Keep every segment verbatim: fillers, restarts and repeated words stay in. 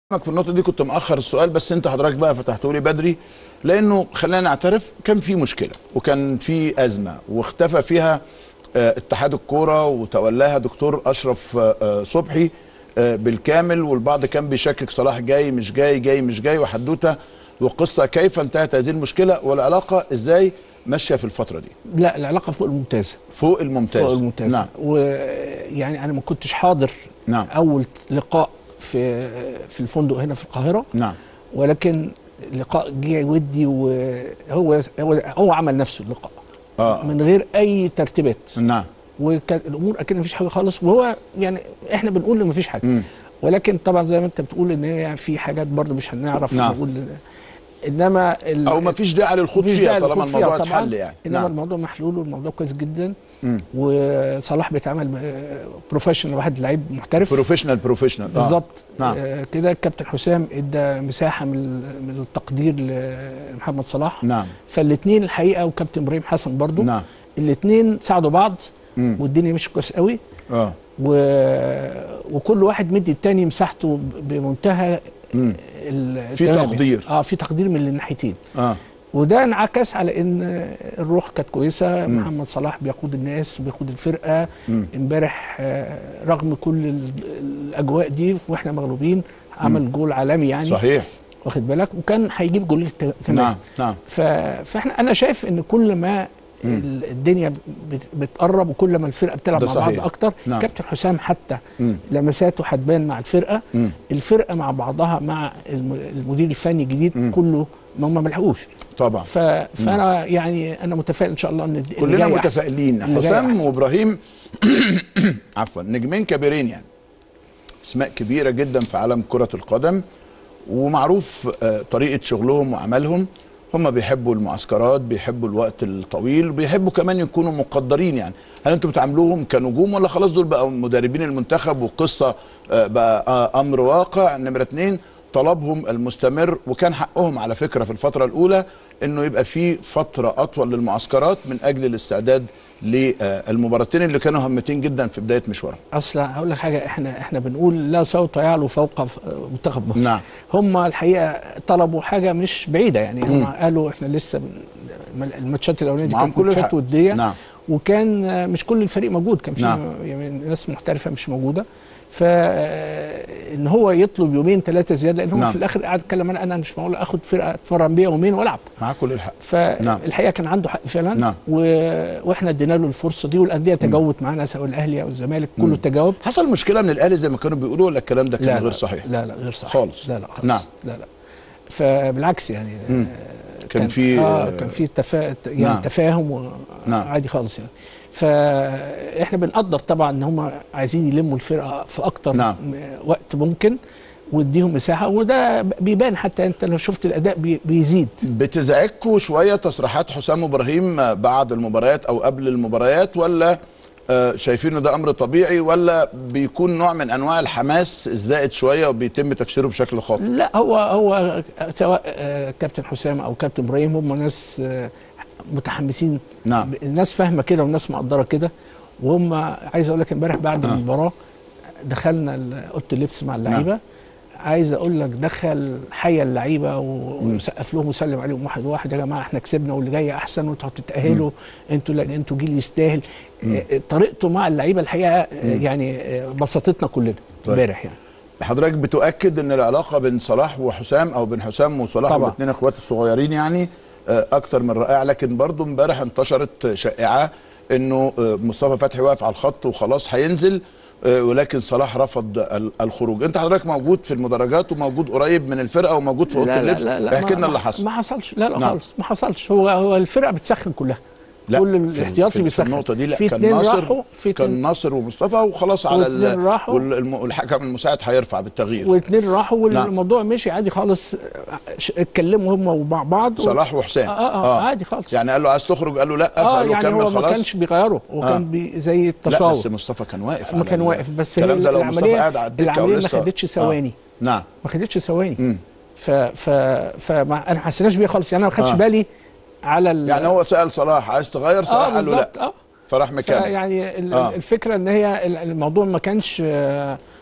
في النقطة دي كنت مأخر السؤال، بس انت حضرتك بقى فتحته لي بدري، لانه خلينا نعترف كان في مشكلة وكان في أزمة واختفى فيها اه اتحاد الكورة وتولاها دكتور أشرف اه صبحي اه بالكامل، والبعض كان بيشكك صلاح جاي مش جاي جاي مش جاي وحدوته وقصة. كيف انتهت هذه المشكلة والعلاقة ازاي ماشية في الفترة دي؟ لا، العلاقة فوق الممتازة. فوق الممتاز فوق الممتازة. نعم. ويعني أنا ما كنتش حاضر نعم. أول لقاء في في الفندق هنا في القاهرة. نعم. ولكن لقاء جه ودي، وهو هو هو عمل نفسه اللقاء آه. من غير أي ترتيبات. نعم. وكانت الأمور أكيد ما فيش حاجة خالص، وهو يعني إحنا بنقول ما فيش حاجة. م. ولكن طبعا زي ما أنت بتقول إن هي في حاجات برضه مش هنعرف نعم. نقول، انما او ما فيش داعي للخوض فيها طالما الموضوع اتحل يعني. انما نعم. الموضوع محلول والموضوع كويس جدا. مم. وصلاح بيتعامل بروفيشنال، واحد لعيب محترف بروفيشنال بروفيشنال بالظبط. نعم. آه كده الكابتن حسام ادى مساحه من من التقدير لمحمد صلاح. نعم. فالاثنين الحقيقه، وكابتن ابراهيم حسن برضو. نعم. الاثنين ساعدوا بعض. مم. والدنيا مشيت كويس قوي. اه و... وكل واحد مدي الثاني مساحته بمنتهى في تقدير. اه في تقدير من الناحيتين. اه وده انعكس على ان الروح كانت كويسه. مم. محمد صلاح بيقود الناس وبيقود الفرقه. امبارح آه رغم كل الاجواء دي واحنا مغلوبين عمل مم. جول عالمي يعني. صحيح. واخد بالك، وكان هيجيب جول كمان. نعم نعم. فاحنا انا شايف ان كل ما مم. الدنيا بتقرب وكل ما الفرقه بتلعب مع بعض اكتر. نعم. كابتن حسام حتى مم. لمساته هتبان مع الفرقه. مم. الفرقه مع بعضها مع المدير الفني الجديد مم. كله ما هم ما لحقوش طبعا. ف... فانا مم. يعني انا متفائل ان شاء الله ان كلنا متفائلين. حسام وابراهيم عفوا نجمين كبيرين يعني، اسماء كبيره جدا في عالم كره القدم، ومعروف طريقه شغلهم وعملهم. هم بيحبوا المعسكرات، بيحبوا الوقت الطويل، بيحبوا كمان يكونوا مقدرين يعني. هل انتوا بتعاملوهم كنجوم ولا خلاص دول بقوا مدربين المنتخب وقصه بقى امر واقع؟ نمره اتنين، طلبهم المستمر، وكان حقهم على فكره في الفتره الاولى انه يبقى في فتره اطول للمعسكرات من اجل الاستعداد للمباراتين اللي كانوا هامتين جدا في بدايه مشوارهم. اصلا هقول لك حاجه، احنا احنا بنقول لا صوت يعلو فوق منتخب مصر. نعم. هم الحقيقه طلبوا حاجه مش بعيده يعني. هم قالوا احنا لسه الماتشات الاولانيه دي كانت ماتشات وديه. نعم. وكان مش كل الفريق موجود، كان في نعم. يعني ناس محترفه مش موجوده. فان هو يطلب يومين ثلاثه زياده، لان هو نعم. في الاخر قاعد يتكلم انا انا مش معقول اخد فرقه اتمرن بيها يومين والعب. مع كل الحق. فالحقيقه نعم. كان عنده حق فعلا. نعم. و... واحنا ادينا له الفرصه دي، والانديه تجاوبت معانا سواء الاهلي او الزمالك كله تجاوب. حصل مشكله من الاهلي زي ما كانوا بيقولوا ولا الكلام ده كان لا غير صحيح؟ لا لا غير صحيح خالص. لا لا خالص. نعم. لا لا فبالعكس يعني مم. كان, كان في آه كان في تفا... يعني نعم. تفاهم و... نعم. عادي خالص يعني. فاحنا بنقدر طبعا ان هم عايزين يلموا الفرقه في اكتر نعم. وقت ممكن واديهم مساحه، وده بيبان حتى انت لو شفت الاداء بيزيد. بتزعجكوا شويه تصريحات حسام وابراهيم بعد المباريات او قبل المباريات، ولا شايفين ان ده امر طبيعي، ولا بيكون نوع من انواع الحماس الزائد شويه وبيتم تفسيره بشكل خاطئ؟ لا، هو هو سواء كابتن حسام او كابتن ابراهيم هم ناس متحمسين. نعم. الناس فاهمه كده والناس مقدره كده. وهم عايز اقول لك امبارح بعد آه. المباراه دخلنا اوضه اللبس مع اللعيبه. نعم. عايز اقول لك دخل حيا اللعيبه وسقف لهم وسلم عليهم واحد واحد، يا جماعه احنا كسبنا واللي جاي احسن وانتوا هتتاهلوا، انتوا لان انتوا جيل يستاهل. طريقته مع اللعيبه الحقيقه مم. يعني بسطتنا كلنا امبارح. طيب. يعني حضرتك بتؤكد ان العلاقه بين صلاح وحسام او بين حسام وصلاح والاثنين اخوات الصغيرين يعني اكتر من رائع، لكن برضو امبارح انتشرت شائعه انه مصطفى فتحي واقف على الخط وخلاص هينزل، ولكن صلاح رفض الخروج. انت حضرتك موجود في المدرجات وموجود قريب من الفرقه وموجود في اوضه اللبس، احكي لنا اللي حصل. ما حصلش. لا لا نعم. خالص ما حصلش. هو هو الفرقه بتسخن كلها. لا كل الاحتياطي بيسخن. في النقطه دي لا، كان ناصر كان ناصر ومصطفى وخلاص على والحكم المساعد هيرفع بالتغيير، واثنين راحوا والموضوع نعم. مشي عادي خالص. اتكلموا هم ومع بعض صلاح وحسام. آه, آه, اه عادي خالص. يعني قال له عايز تخرج، قال له لا، آه فقال له يعني كمل هو خلاص. ما كانش بيغيره، هو آه. كان بي زي التشاور. لا بس مصطفى كان واقف. ما كان واقف، بس هي العمليه العمليه ما خدتش ثواني. آه. نعم ما خدتش ثواني. ف ف فما انا ما حسيناش بيها خالص يعني. انا ما خدتش آه. بالي على يعني هو سأل صلاح عايز تغير، صلاح آه قال له لا. آه. فراح مكمل. يعني آه. الفكره ان هي الموضوع ما كانش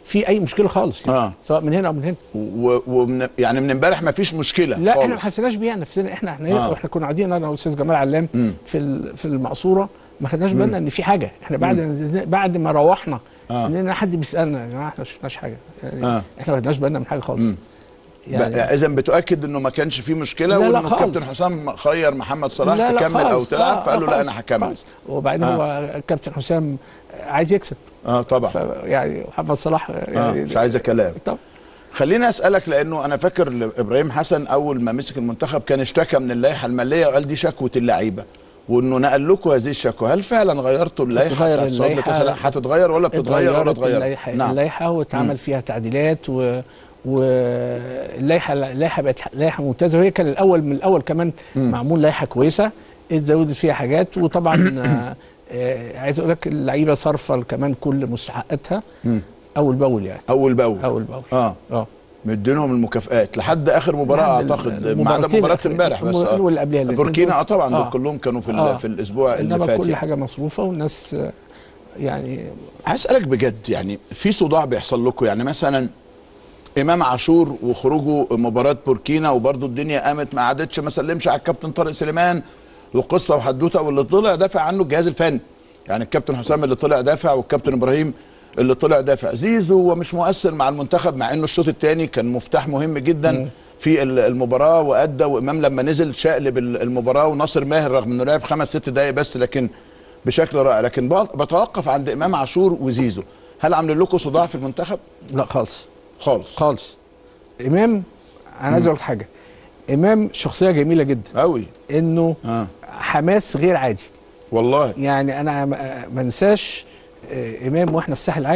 في اي مشكله خالص يعني. آه. سواء من هنا او من هنا. ومن يعني من امبارح ما فيش مشكله لا خالص. احنا ما حسيناش بيها نفسنا، احنا احنا آه. واحنا كنا قاعدين انا والاستاذ جمال علام م. في في المقصوره ما خدناش بالنا ان في حاجه. احنا بعد م. بعد ما روحنا آه. ان حد بيسالنا يا جماعه احنا ما شفناش حاجه يعني. آه. احنا ما خدناش بالنا من حاجه خالص. م. يعني اذا بتؤكد انه ما كانش في مشكله، لا لا وانه الكابتن حسام خير محمد صلاح لا لا تكمل او خالص. تلعب، آه فقال له آه لا انا هكمل. وبعدين آه. هو الكابتن حسام عايز يكسب. اه طبعا. يعني محمد صلاح يعني آه. مش عايزه كلام. طبعا. خليني اسالك، لانه انا فاكر ابراهيم حسن اول ما مسك المنتخب كان اشتكى من اللائحه الماليه وقال دي شكوى اللعيبه، وانه نقل لكم هذه الشكوى. هل فعلا غيرتوا اللائحه تتغير اللائحه؟ هتتغير ولا بتتغير ولا اتغيرت؟ اللائحه نعم. اللائحه واتعمل فيها تعديلات، و واللائحه اللائحه بقت لائحه ممتازه، وهي كان الاول من الاول كمان مم. معمول لائحه كويسه اتزودت فيها حاجات. وطبعا آه عايز اقول لك اللعيبه صارفه كمان كل مستحقاتها اول باول يعني اول باول اول باول اه اه مدينهم المكافآت لحد اخر مباراه اعتقد، ما عدا مباراه امبارح بس. اه واللي قبلها بوركينا اه طبعا آه. دول كلهم كانوا في آه. في الاسبوع اللي فات. انما كل يعني. حاجه مصروفه والناس يعني. هسألك بجد، يعني في صداع بيحصل لكم؟ يعني مثلا امام عاشور وخروجه مباراه بوركينا وبرده الدنيا قامت، ما عادتش ما سلمش على الكابتن طارق سليمان وقصه وحدوته، واللي طلع دافع عنه الجهاز الفني. يعني الكابتن حسام اللي طلع دافع، والكابتن ابراهيم اللي طلع دافع. زيزو ومش مؤثر مع المنتخب، مع انه الشوط الثاني كان مفتاح مهم جدا م. في المباراه وادى. وامام لما نزل شقلب المباراه، وناصر ماهر رغم انه لعب خمس ست دقائق بس لكن بشكل رائع. لكن بتوقف عند امام عاشور وزيزو. هل عاملين لكم صداع في المنتخب؟ لا خالص خالص خالص. امام انا عايز اقول لك حاجه، امام شخصيه جميله جدا قوي، انه آه. حماس غير عادي والله. يعني انا ما انساش امام واحنا في ساحل العاج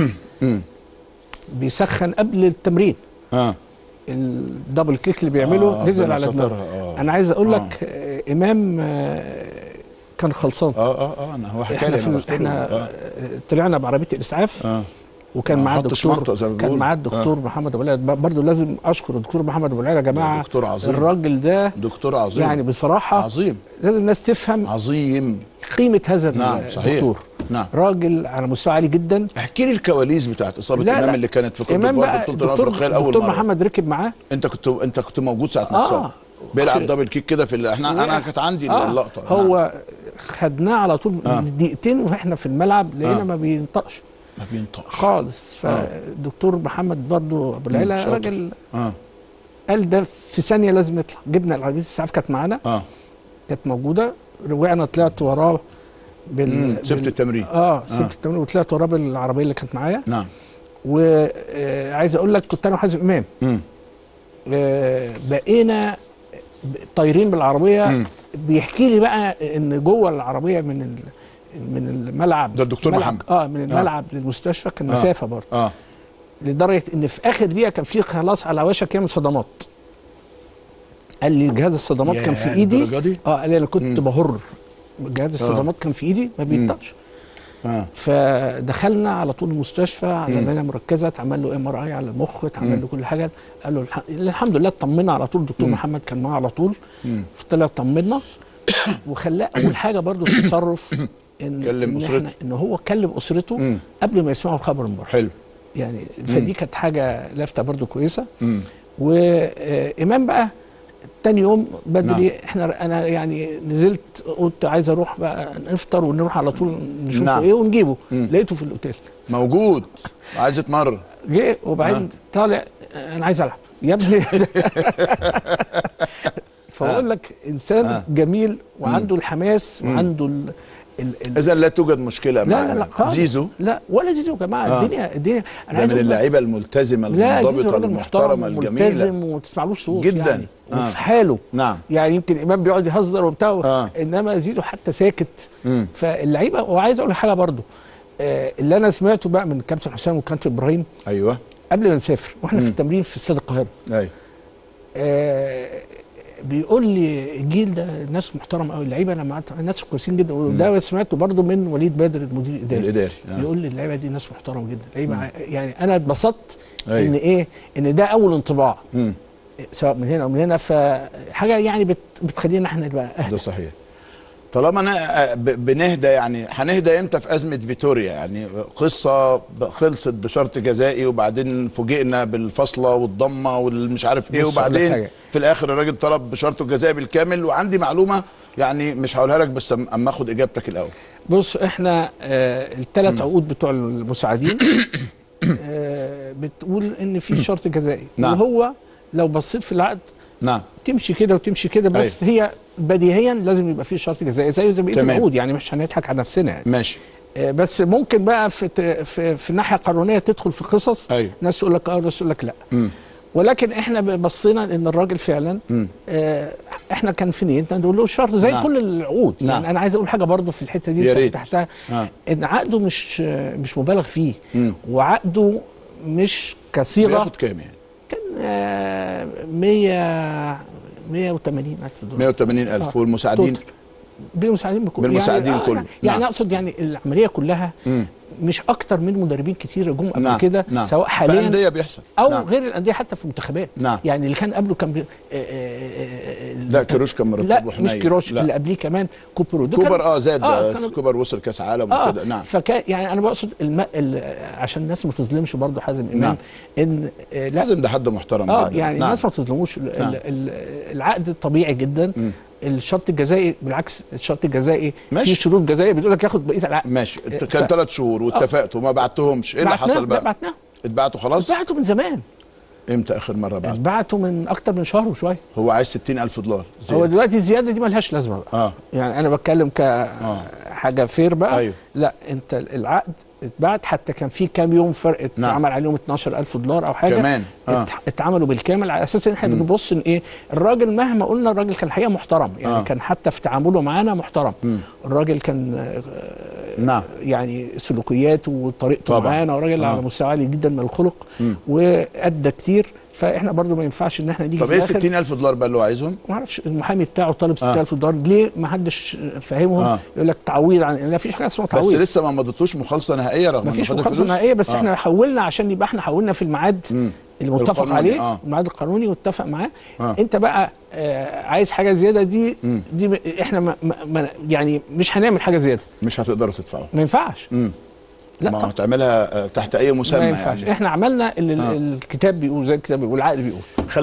بيسخن قبل التمرين. اه الدبل كيك اللي بيعمله آه نزل على دماغه. آه. انا عايز اقول لك آه. امام آه كان خلصان. اه اه اه انا هو حكى لي احنا, احنا آه. طلعنا بعربيه الاسعاف آه. وكان معاه الدكتور كان معاه الدكتور آه. محمد ابو العلا. برضه لازم اشكر الدكتور محمد ابو العلا يا جماعه، دكتور عظيم. الراجل ده دكتور عظيم يعني بصراحه عظيم. لازم الناس تفهم عظيم قيمه هذا نعم الدكتور. نعم راجل على مستوى عالي جدا. احكي لي الكواليس بتاعت اصابه امام اللي كانت في كوت ديفوار في بطوله الافريقيه اول مره. الدكتور محمد ركب معاه. انت كنت انت كنت موجود ساعه ما اتصاب. آه. بيلعب دبل كيك كده في احنا انا كانت عندي آه. اللقطه. هو نعم. خدناه على طول آه. دقيقتين واحنا في الملعب لقينا آه. ما بينطقش ما بينطقش خالص. فالدكتور محمد برضه ابو العلا راجل آه. قال ده في ثانيه لازم يطلع. جبنا العربيه الاسعاف كانت معانا اه كانت موجوده، روعنا طلعت وراه بال سبت التمرين اه سبت آه. التمرين وطلعت وراه بالعربيه اللي كانت معايا. نعم. وعايز اقول لك كنت انا وحازم امام آه بقينا طايرين بالعربيه. مم. بيحكي لي بقى ان جوه العربيه من ال من الملعب ده الدكتور محمد اه من الملعب آه. للمستشفى كان آه. مسافه برضه اه لدرجه ان في اخر دقيقه كان في خلاص على وشك يعمل صدمات. قال لي جهاز الصدمات كان في ايدي. اه قال لي انا كنت مم. بهر جهاز الصدمات آه. كان في ايدي ما بينطقش. آه. فدخلنا على طول المستشفى، عملنا مركزه، اتعمل له ام ار اي على المخ، اتعمل له كل حاجه. قال له الحمد لله اطمنا على طول. الدكتور محمد كان معاه على طول. طلع طمنا وخلاه اول حاجه برضه في تصرف ان كلم إن, اسرته. ان هو كلم اسرته مم. قبل ما يسمعوا الخبر من بره. حلو يعني فدي كانت حاجه لافته برضه كويسه. وامام بقى تاني يوم بدري نعم. احنا انا يعني نزلت قلت عايز اروح بقى نفطر ونروح على طول نشوفه نعم. ايه ونجيبه. مم. لقيته في الاوتيل موجود عايز يتمرن. جه وبعدين آه. طالع انا عايز العب يا ابني. فاقول لك انسان آه. جميل وعنده الحماس مم. وعنده ال اذا لا توجد مشكله مع لا لا لا زيزو. لا ولا زيزو يا جماعه. آه. الدنيا الدنيا انا عايز من اللعيبه الملتزمه المنضبطه المحترمه الجميله ملتزم وما تسمعلوش صوت جدا يعني. آه. وفي حاله نعم. يعني يمكن امام بيقعد يهزر وبتاع آه. انما زيزو حتى ساكت. مم. فاللعيبه. وعايز اقول حاجه برضو آه اللي انا سمعته بقى من كابتن حسام وكابتن ابراهيم. ايوه قبل ما نسافر واحنا مم. في التمرين في استاد القاهره. ايوه آه بيقول لي الجيل ده ناس محترمه قوي، اللعيبه انا معاها ناس كويسين جدا. وده سمعته برضو من وليد بدر المدير الاداري الاداري آه. بيقول لي اللعيبه دي ناس محترمه جدا. لعيبه يعني انا اتبسطت ان ايه ان ده اول انطباع مم. سواء من هنا او من هنا. فحاجه يعني بت بتخلينا احنا نبقى اهدى. ده صحيح. طالما انا ب- بنهدى، يعني هنهدى امتى في ازمه فيتوريا؟ يعني قصه ب- خلصت بشرط جزائي وبعدين فوجئنا بالفصله والضمه والمش عارف ايه، بص أقول لك وبعدين حاجة. في الاخر الراجل طلب بشرطه الجزائي بالكامل. وعندي معلومه يعني مش هقولها لك بس أم- اما اخد اجابتك الاول. بص احنا آه الثلاث عقود بتوع المساعدين آه بتقول ان في شرط جزائي، نعم. وهو لو بصيت في العقد نعم. تمشي كده وتمشي كده، بس أيوه. هي بديهيا لازم يبقى في شرط جزائي زيه زي بقيه العقود، يعني مش هنضحك على نفسنا يعني. ماشي. آه بس ممكن بقى في في في الناحيه القانونيه تدخل في قصص. أيوه. ناس تقول لك اه وناس تقول لك لا. مم. ولكن احنا بصينا ان الراجل فعلا آه احنا كان في نيتنا نقول له الشرط زي نعم. كل العقود. نعم. يعني انا عايز اقول حاجه برضه في الحته دي يا ريت. تحتها آه. ان عقده مش مش مبالغ فيه. مم. وعقده مش كصيغه. بياخد كام يعني؟ كان آه مية مية وتمانين ألف دولار. مية وتمانين ألف. آه. والمساعدين؟ بالمساعدين بكل بالمساعدين يعني كله. آه يعني نعم. اقصد يعني العمليه كلها مم. مش اكتر من مدربين كتير جم قبل نعم. كده. نعم. سواء حاليا في انديه بيحصل او نعم. غير الانديه حتى في المنتخبات. نعم. يعني اللي كان قبله كان بي... آه آه لا كيروش كان مرتبه لا حنين. مش كيروش، لا. اللي قبليه كمان كوبر. كوبر اه زاد. آه آه كوبر وصل كاس عالم آه وكده. نعم. فكان يعني انا بقصد الم... ال... عشان الناس ما تظلمش برضه حازم امام. نعم. ان آه لا حازم ده حد محترم اه جدا. يعني نعم. الناس ما تظلموش. ال... نعم. ال... العقد طبيعي جدا. م. الشرط الجزائي بالعكس، الشرط الجزائي في شروط جزائيه بتقول لك ياخد بقيه العقد. ماشي. كان ثلاث ف... شهور واتفقتوا وما بعتهمش، ايه اللي حصل بقى؟ بعتناهم. اتبعتوا خلاص؟ اتبعتوا من زمان. امتى اخر مره بعتوا؟ اتبعتوا من اكتر من شهر وشويه. هو عايز ستين ألف دولار زيادة. هو دلوقتي الزياده دي مالهاش لازمه بقى. اه يعني انا بتكلم كحاجه فير بقى. أيوه. لا انت العقد اتبعت، حتى كان في كام يوم فرق اتعمل نعم. عليهم اتناشر ألف دولار او حاجه كمان. آه. اتعملوا بالكامل على اساس ان احنا بنبص ان ايه الراجل مهما قلنا الراجل كان الحقيقه محترم يعني. آه. كان حتى في تعامله معانا محترم. مم. الراجل كان آه نعم. يعني سلوكياته وطريقته معانا وراجل آه. على مستوى عالي جدا من الخلق. مم. وادى كتير. فاحنا برضو ما ينفعش ان احنا نيجي. طب ايه ستين ألف دولار بقى اللي هو عايزهم؟ ما اعرفش. المحامي بتاعه طالب ستين ألف دولار. ليه ما حدش فاهمهم؟ آه. يقول لك تعويض عن لا فيش حاجه اسمها تعويض. بس لسه ما مضيتوش مخالصه نهائيه رغم ما فيش مخالصه نهائيه. بس آه. احنا حولنا عشان يبقى احنا حولنا في الميعاد المتفق عليه. آه. الميعاد القانوني واتفق معاه. آه. انت بقى آه عايز حاجه زياده دي مم. دي احنا ما ما يعني مش هنعمل حاجه زياده. مش هتقدروا تدفعوا. ما ينفعش. مم. لا ما هتعملها تحت اي مسمى. ما ينفعش. يعني احنا عملنا اللي آه. الكتاب بيقول، زي الكتاب بيقول، العقد بيقول.